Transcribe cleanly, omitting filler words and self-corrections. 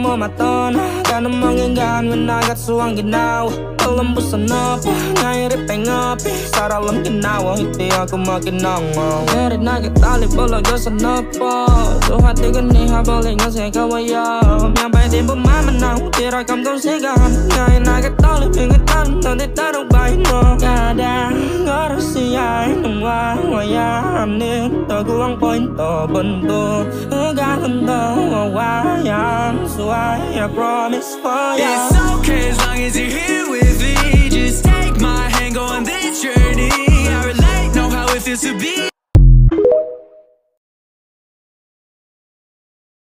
mata na Kana manginggan when I got suang ginawa Alam busan na pa Ngayon pengapi Sa dalam ginawa Hindi ako makinangaw Merit na kitali Balaga sa napa So hati ko ni habalik na sa kawayam Yang pwede bumamanaw Tirakam kong sigahan Ngayon na kitali Pingitan na di tarong bahay mo Kada oras siya'y nangwawayam Nito ko ang pointo Bando Gaganda Wawayam So I promise for you It's okay as long as you're here with me. Just take my hand, go on this journey. I relate, know how it feels to be